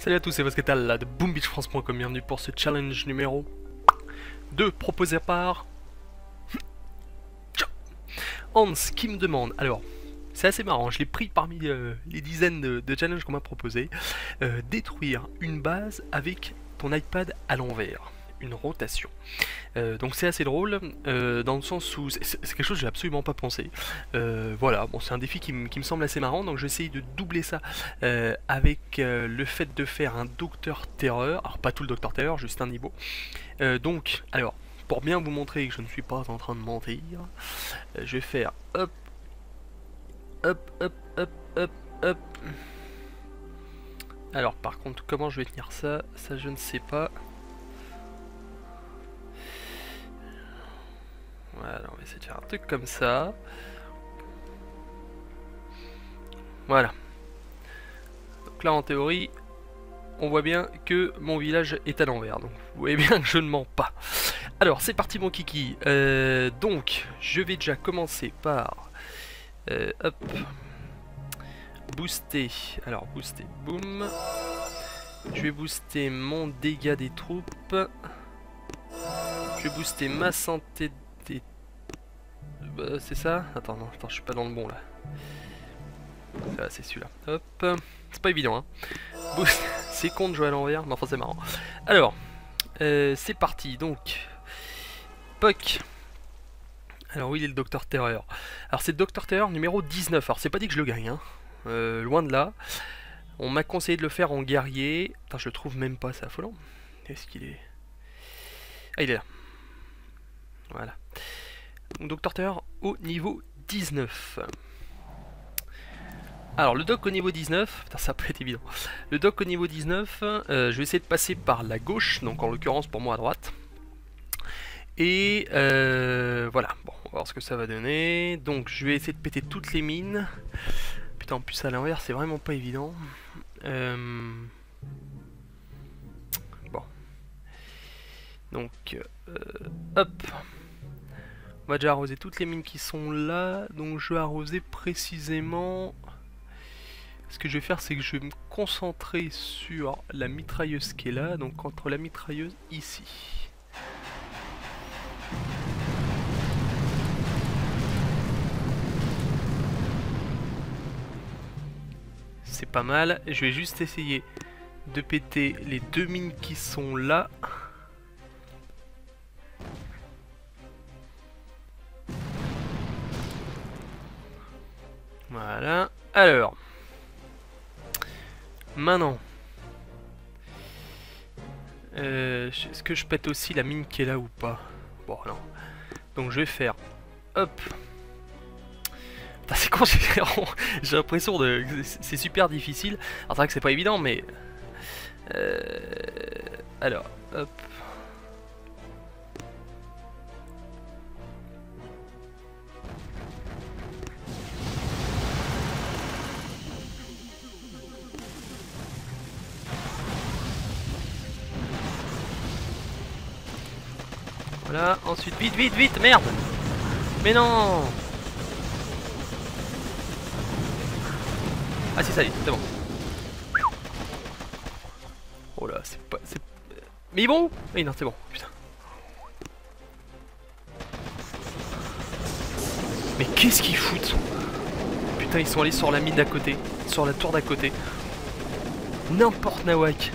Salut à tous, c'est Vosketal là de boombeachfrance.com, bienvenue pour ce challenge numéro 2 proposé par Hans qui me demande, alors c'est assez marrant, je l'ai pris parmi les dizaines de challenges qu'on m'a proposé, détruire une base avec ton iPad à l'envers, une rotation. Donc c'est assez drôle, dans le sens où c'est quelque chose que j'ai absolument pas pensé. Voilà, bon c'est un défi qui me semble assez marrant, donc je vais essayer de doubler ça avec le fait de faire un Docteur Terreur, alors pas tout le Docteur Terreur, juste un niveau. Donc, alors, pour bien vous montrer que je ne suis pas en train de mentir, je vais faire hop, hop, hop, hop, hop, hop. Alors par contre, comment je vais tenir ça, je ne sais pas. Voilà, on va essayer de faire un truc comme ça. Voilà. Donc là, en théorie, on voit bien que mon village est à l'envers. Donc vous voyez bien que je ne mens pas. Alors, c'est parti mon kiki. Donc, je vais déjà commencer par... hop. Booster. Alors, booster. Boum. Je vais booster mon dégât des troupes. Je vais booster ma santé des... c'est ça? Attends, non, attends, je suis pas dans le bon là. Ça, c'est celui-là. Hop. C'est pas évident, hein. Boost. C'est con de jouer à l'envers, mais enfin c'est marrant. Alors, c'est parti, donc. Puck. Alors, oui, il est le Docteur Terreur. Alors, c'est le Docteur Terreur numéro 19. Alors, c'est pas dit que je le gagne, hein. Loin de là. On m'a conseillé de le faire en guerrier. Attends, je le trouve même pas, c'est affolant. Est-ce qu'il est... Ah, il est là. Voilà. Donc, Docteur Terreur au niveau 19. Alors, le doc au niveau 19, putain, ça peut être évident. Le doc au niveau 19, je vais essayer de passer par la gauche, donc en l'occurrence pour moi à droite. Et voilà, bon, on va voir ce que ça va donner. Donc, je vais essayer de péter toutes les mines. Putain, en plus à l'envers, c'est vraiment pas évident. Bon. Donc, hop. On va déjà arroser toutes les mines qui sont là. Donc, je vais arroser précisément... Ce que je vais faire, c'est que je vais me concentrer sur la mitrailleuse qui est là, donc entre la mitrailleuse ici. C'est pas mal. Je vais juste essayer de péter les deux mines qui sont là. Voilà. Alors... Maintenant, est-ce que je pète aussi la mine qui est là ou pas? Bon, non. Donc je vais faire... Hop. C'est con, j'ai l'impression de... C'est super difficile. Alors c'est vrai que c'est pas évident, mais... Alors, hop. Voilà, ensuite, vite, vite, vite, merde! Mais non! Ah si, ça y est, c'est bon. Oh là, c'est pas... Mais bon! Oui, non, c'est bon, putain. Mais qu'est-ce qu'ils foutent? Putain, ils sont allés sur la mine d'à côté, sur la tour d'à côté. N'importe nawak.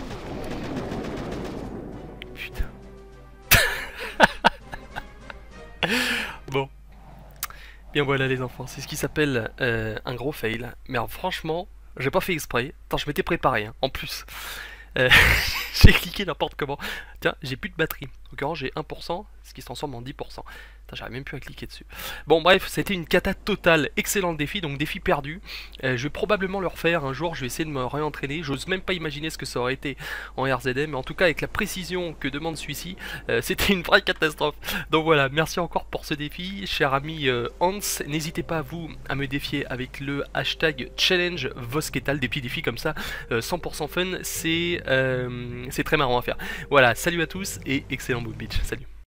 Bon, bien voilà les enfants, c'est ce qui s'appelle un gros fail. Mais alors, franchement, j'ai pas fait exprès. Attends, je m'étais préparé, hein. En plus. J'ai cliqué n'importe comment. Tiens, j'ai plus de batterie. En l'occurrence, j'ai 1%, ce qui se transforme en 10%. J'arrive même plus à cliquer dessus. Bon, bref, c'était une cata totale. Excellent défi, donc défi perdu. Je vais probablement le refaire un jour. Je vais essayer de me réentraîner. J'ose même pas imaginer ce que ça aurait été en RZM. Mais en tout cas, avec la précision que demande celui-ci, c'était une vraie catastrophe. Donc voilà, merci encore pour ce défi, cher ami Hans. N'hésitez pas vous à me défier avec le hashtag challenge Vosketal. Des petits défis comme ça, 100% fun. C'est très marrant à faire. Voilà, salut à tous et excellent Boom Beach. Salut.